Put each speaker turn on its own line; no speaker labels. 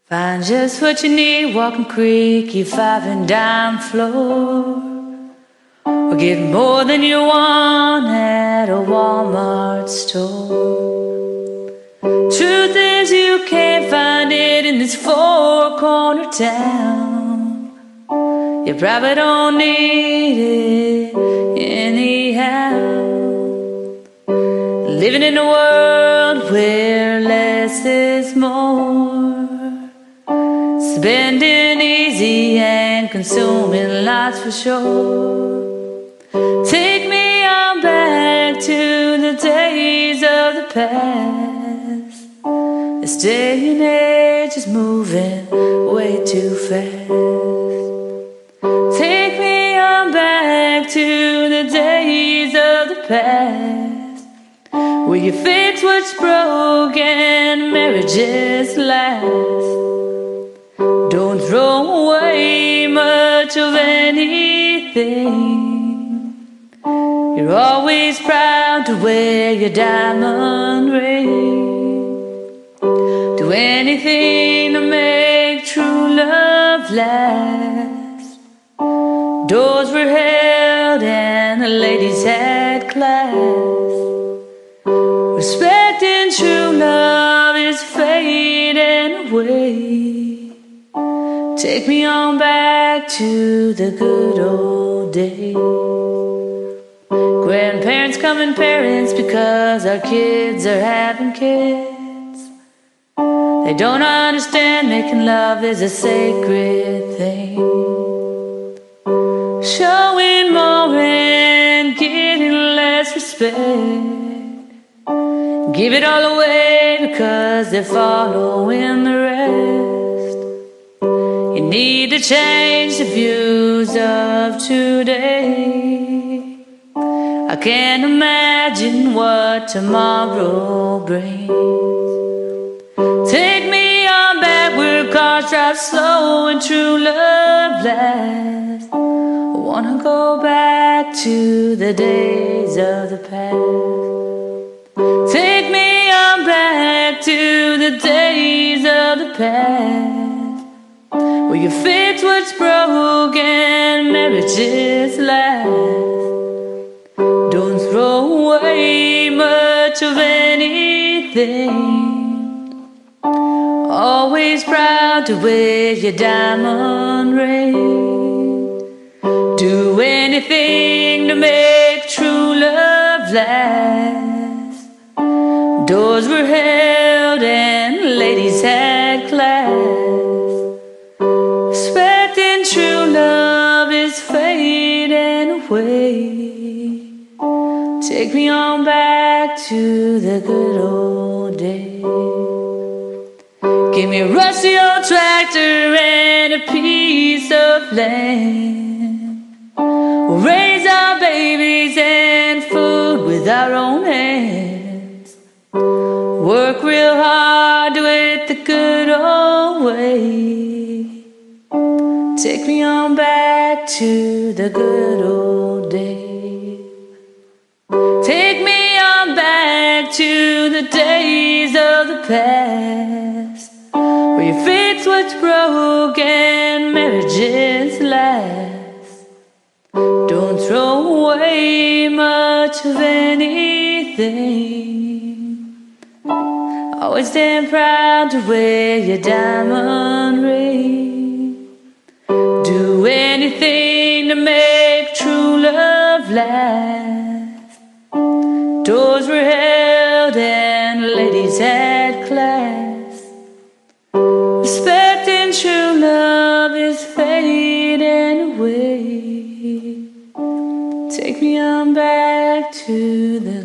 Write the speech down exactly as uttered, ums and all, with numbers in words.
Find just what you need, walking creaky five and dime floor, or get more than you want at a Walmart store. Truth is you can't find it in this four-corner town. You probably don't need it anyhow. Living in a world where less is more, spending easy and consuming lots for sure. Take me on back to the days of the past. This day and age is moving way too fast. Take me on back to the days of the past, where you fix what's broken, marriages last. Don't throw away much of anything. You're always proud to wear your diamond ring. Do anything to make true love last. Doors were held and the ladies had class. Respect and true love is fading away. Take me on back to the good old days. Grandparents coming parents because our kids are having kids. They don't understand making love is a sacred thing. Showing more and getting less respect. Give it all away because they're following the rest. You need to change the views of today. I can't imagine what tomorrow brings. Take me on back where cars drive slow and true love lasts. I wanna go back to the days of the past. Take me on back to the days of the past, where you fix what's broken, marriages last. Don't throw away much of anything. Always proud to wear your diamond ring. Do anything to make true love last. Doors were held and ladies had class. Respect and true love is fading away. Take me on back to the good old days. Give me a rusty old tractor and a piece of land. We'll raise our babies and food with our own hands. Work real hard, do it the good old way. Take me on back to the good old days. Take me on back to the days of the past, where you fix what's broken, marriages last. Don't throw away much of anything. Always stand proud to wear your diamond ring. Do anything to make true love last. Doors were held and ladies had class. Respect and true love is fading away. Take me on back to the